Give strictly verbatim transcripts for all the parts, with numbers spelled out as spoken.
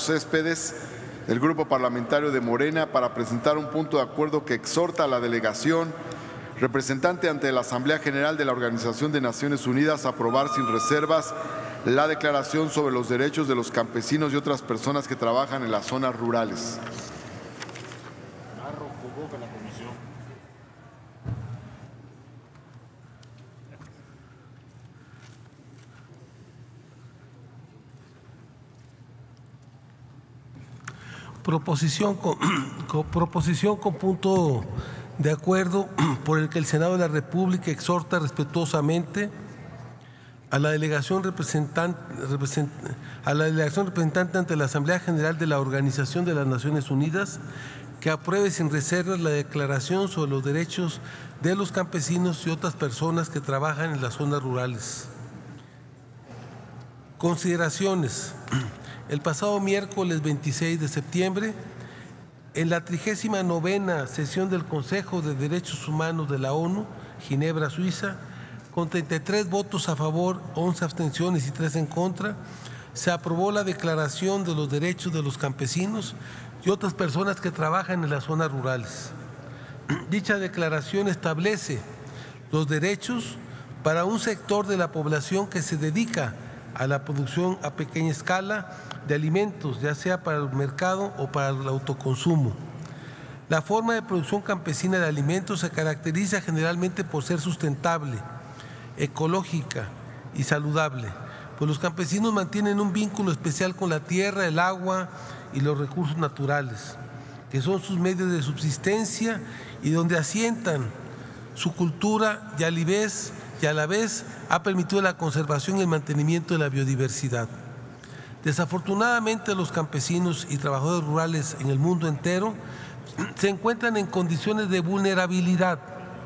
Céspedes, del Grupo Parlamentario de Morena, para presentar un punto de acuerdo que exhorta a la delegación representante ante la Asamblea General de la Organización de Naciones Unidas a aprobar sin reservas la Declaración sobre los Derechos de los Campesinos y otras personas que trabajan en las zonas rurales. Proposición con, con, proposición con punto de acuerdo por el que el Senado de la República exhorta respetuosamente a la delegación representante, represent, a la delegación representante ante la Asamblea General de la Organización de las Naciones Unidas que apruebe sin reservas la Declaración sobre los Derechos de los Campesinos y otras personas que trabajan en las zonas rurales. Consideraciones. El pasado miércoles veintiséis de septiembre, en la trigésima novena sesión del Consejo de Derechos Humanos de la ONU, Ginebra, Suiza, con treinta y tres votos a favor, once abstenciones y tres en contra, se aprobó la Declaración de los Derechos de los Campesinos y otras personas que trabajan en las zonas rurales. Dicha declaración establece los derechos para un sector de la población que se dedica a la producción a pequeña escala de alimentos, ya sea para el mercado o para el autoconsumo. La forma de producción campesina de alimentos se caracteriza generalmente por ser sustentable, ecológica y saludable, pues los campesinos mantienen un vínculo especial con la tierra, el agua y los recursos naturales, que son sus medios de subsistencia y donde asientan su cultura y a la vez, y a la vez ha permitido la conservación y el mantenimiento de la biodiversidad. Desafortunadamente, los campesinos y trabajadores rurales en el mundo entero se encuentran en condiciones de vulnerabilidad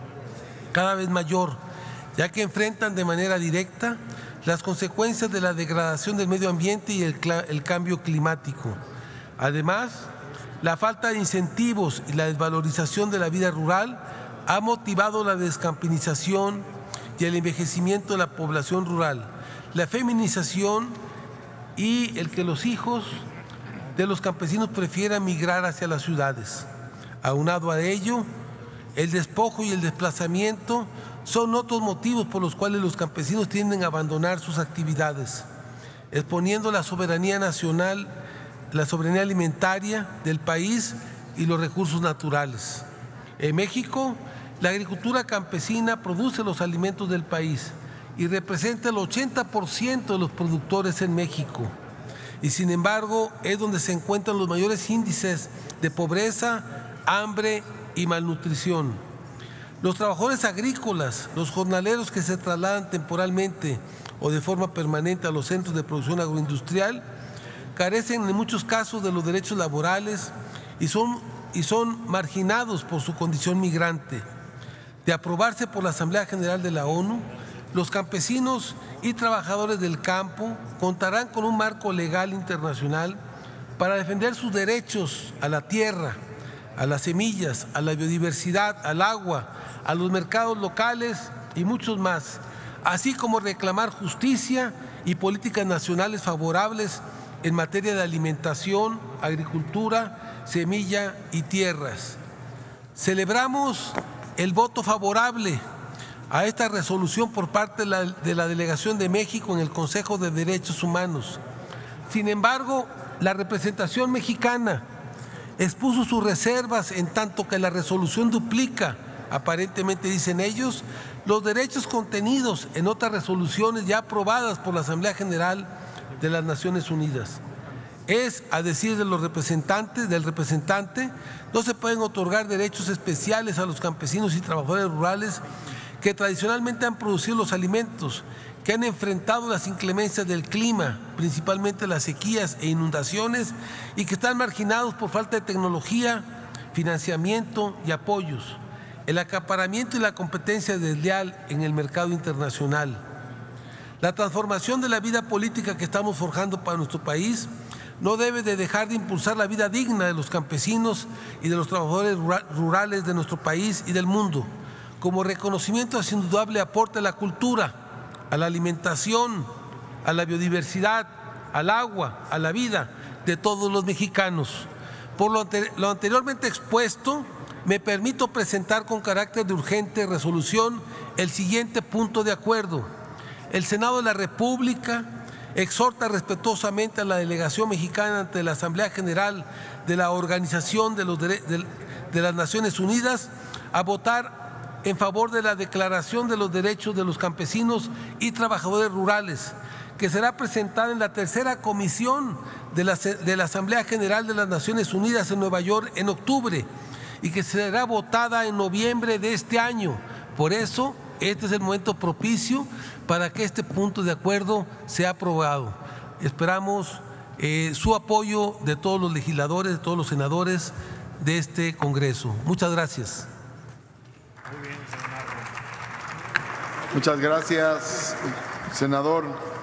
cada vez mayor, ya que enfrentan de manera directa las consecuencias de la degradación del medio ambiente y el, el cambio climático. Además, la falta de incentivos y la desvalorización de la vida rural ha motivado la descampanización y el envejecimiento de la población rural, la feminización y el que los hijos de los campesinos prefieran migrar hacia las ciudades. Aunado a ello, el despojo y el desplazamiento son otros motivos por los cuales los campesinos tienden a abandonar sus actividades, exponiendo la soberanía nacional, la soberanía alimentaria del país y los recursos naturales. En México, la agricultura campesina produce los alimentos del país y representa el ochenta por ciento de los productores en México. Y sin embargo, es donde se encuentran los mayores índices de pobreza, hambre y malnutrición. Los trabajadores agrícolas, los jornaleros que se trasladan temporalmente o de forma permanente a los centros de producción agroindustrial, carecen en muchos casos de los derechos laborales y son, y son marginados por su condición migrante. De aprobarse por la Asamblea General de la ONU, los campesinos y trabajadores del campo contarán con un marco legal internacional para defender sus derechos a la tierra, a las semillas, a la biodiversidad, al agua, a los mercados locales y muchos más, así como reclamar justicia y políticas nacionales favorables en materia de alimentación, agricultura, semilla y tierras. Celebramos el voto favorable a esta resolución por parte de la, de la Delegación de México en el Consejo de Derechos Humanos. Sin embargo, la representación mexicana expuso sus reservas en tanto que la resolución duplica, aparentemente dicen ellos, los derechos contenidos en otras resoluciones ya aprobadas por la Asamblea General de las Naciones Unidas. Es, a decir de los representantes, del representante, no se pueden otorgar derechos especiales a los campesinos y trabajadores rurales que tradicionalmente han producido los alimentos, que han enfrentado las inclemencias del clima, principalmente las sequías e inundaciones, y que están marginados por falta de tecnología, financiamiento y apoyos, el acaparamiento y la competencia desleal en el mercado internacional. La transformación de la vida política que estamos forjando para nuestro país no debe de dejar de impulsar la vida digna de los campesinos y de los trabajadores rurales de nuestro país y del mundo, como reconocimiento a su indudable aporte a la cultura, a la alimentación, a la biodiversidad, al agua, a la vida, de todos los mexicanos. Por lo, ante lo anteriormente expuesto, me permito presentar con carácter de urgente resolución el siguiente punto de acuerdo. El Senado de la República exhorta respetuosamente a la delegación mexicana ante la Asamblea General de la Organización de, los de, de las Naciones Unidas a votar en favor de la Declaración de los Derechos de los Campesinos y Trabajadores Rurales, que será presentada en la tercera comisión de la, de la Asamblea General de las Naciones Unidas en Nueva York en octubre y que será votada en noviembre de este año. Por eso, este es el momento propicio para que este punto de acuerdo sea aprobado. Esperamos eh, su apoyo de todos los legisladores, de todos los senadores de este Congreso. Muchas gracias. Muchas gracias, senador.